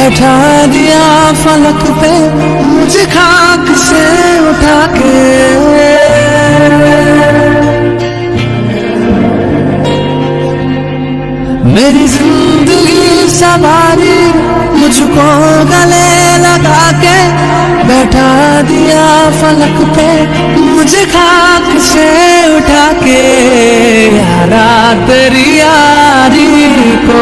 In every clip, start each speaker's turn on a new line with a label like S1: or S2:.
S1: बैठा दिया फलक पे मुझे खाक से उठा के। मेरी जिंदगी सवारी मुझको गले लगा के, बैठा दिया फलक पे मुझे खाक से उठा के। यारा तेरी यारी को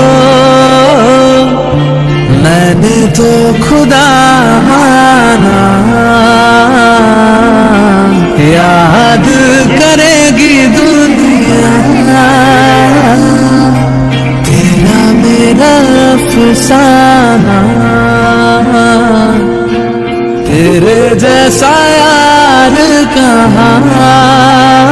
S1: मैंने तो खुदा माना, याद करेगी दुनिया तेरा मेरा अफसाना। तेरे जैसा यार कहाँ